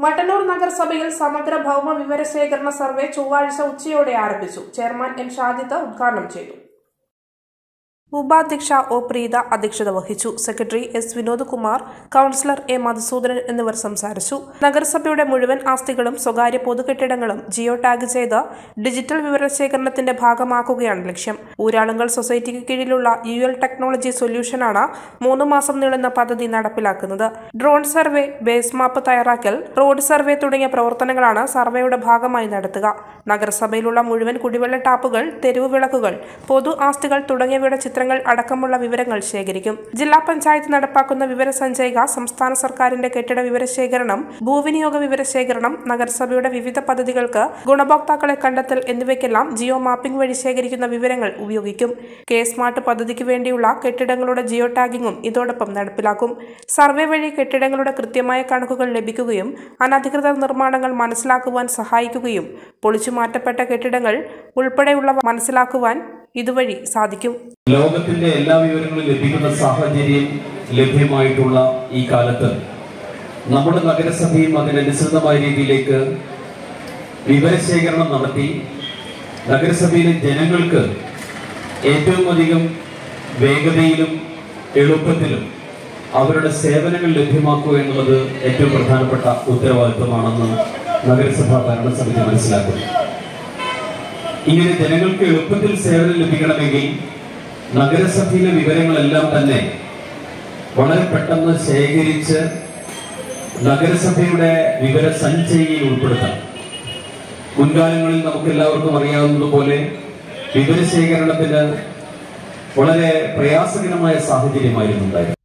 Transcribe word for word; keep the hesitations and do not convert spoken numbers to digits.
മട്ടന്നൂർ നഗരസഭയിൽ സമഗ്ര ഭൗമ വിവരശേഖരണ സർവേ ചൊവ്വാഴ്ച ഉച്ചയോടെ ആരംഭിച്ചു. ചെയർമാൻ എം ഷാജിദ് ഉദ്ഘാടനം ചെയ്തു. ഉപാധ്യക്ഷ ഒ പ്രീത അധ്യക്ഷത വഹിച്ചു. Secretary S Vinod Kumar, councillor A Madhusoodanan എന്നിവർ സംസാരിച്ചു. നഗരസഭയുടെ മുഴുവൻ ആസ്തികളും സ്വകാര്യ പൊതുകെട്ടിടങ്ങളും ജിയോ ടാഗ് ചെയ്ത് ഡിജിറ്റൽ വിവരശേഖരണത്തിന്റെ ഭാഗമാക്കുകയാണ് ലക്ഷ്യം. ഊരാളുങ്കൽ സൊസൈറ്റിക്ക് കീഴിലുള്ള യു എൽ ടെക്നോളജി സൊല്യൂഷനാണ് മൂന്ന് മാസം നീളുന്ന പദ്ധതി നടപ്പിലാക്കുന്നത്. ഡ്രോൺ സർവേ, ബേസ് മാപ്പ് തയ്യാറാക്കൽ, റോഡ് സർവേ തുടങ്ങിയ പ്രവർത്തനങ്ങളാണ് സർവേയുടെ ഭാഗമായി നടത്തുക. നഗരസഭയിലുള്ള മുഴുവൻ കുടിവെള്ള ടാപ്പുകൾ, തെരുവ് വിളക്കുകൾ, പൊതു ആസ്തികൾ തുടങ്ങിയവയുടെ ചിത്രങ്ങൾ അടക്കമുള്ള വിവരങ്ങൾ ശേഖരിക്കും. ജില്ലാ പഞ്ചായത്ത് നടപ്പാക്കുന്ന വിവരസഞ്ചയിക, സംസ്ഥാന സർക്കാരിന്റെ കെട്ടിട വിവരശേഖരണം, ഭൂവിനിയോഗ വിവരശേഖരണം, നഗരസഭയുടെ വിവിധ പദ്ധതികൾക്ക് ഗുണഭോക്താക്കളെ കണ്ടെത്തൽ എന്നിവയ്ക്കെല്ലാം ജിയോ മാപ്പിംഗ് വഴി ശേഖരിക്കുന്ന വിവരങ്ങൾ ഉപയോഗിക്കും. കെ സ്മാർട്ട് പദ്ധതിക്ക് വേണ്ടിയുള്ള കെട്ടിടങ്ങളുടെ ജിയോ ടാഗിങ്ങും ഇതോടൊപ്പം നടപ്പിലാക്കും. സർവേ വഴി കെട്ടിടങ്ങളുടെ കൃത്യമായ കണക്കുകൾ ലഭിക്കുകയും അനധികൃത നിർമ്മാണങ്ങൾ മനസ്സിലാക്കുവാൻ സഹായിക്കുകയും പൊളിച്ചുമാറ്റപ്പെട്ട കെട്ടിടങ്ങൾ ഉൾപ്പെടെയുള്ളവ മനസ്സിലാക്കുവാൻ ഇതുവഴി സാധിക്കും. ലോകത്തിന്റെ എല്ലാ വിവരങ്ങളും ലഭിക്കുന്ന സാഹചര്യം ലഭ്യമായിട്ടുള്ള ഈ കാലത്ത് നമ്മുടെ നഗരസഭയും അതിനനുസൃതമായ രീതിയിലേക്ക് വിവരശേഖരണം നടത്തി നഗരസഭയിലെ ജനങ്ങൾക്ക് ഏറ്റവും അധികം വേഗതയിലും എളുപ്പത്തിലും അവരുടെ സേവനങ്ങൾ ലഭ്യമാക്കുക എന്നുള്ളത് ഏറ്റവും പ്രധാനപ്പെട്ട ഉത്തരവാദിത്വമാണെന്ന് നഗരസഭാ ഭരണസമിതി മനസ്സിലാക്കുന്നു. ഇങ്ങനെ ജനങ്ങൾക്ക് എളുപ്പത്തിൽ സേവനം ലഭിക്കണമെങ്കിൽ നഗരസഭയിലെ വിവരങ്ങളെല്ലാം തന്നെ വളരെ പെട്ടെന്ന് ശേഖരിച്ച് നഗരസഭയുടെ വിവര സഞ്ചയിയിൽ ഉൾപ്പെടുത്താം. മുൻകാലങ്ങളിൽ നമുക്ക് എല്ലാവർക്കും അറിയാവുന്നതുപോലെ വിവരശേഖരണത്തിന് വളരെ പ്രയാസകരമായ സാഹചര്യമായിരുന്നു ഉണ്ടായിരുന്നത്.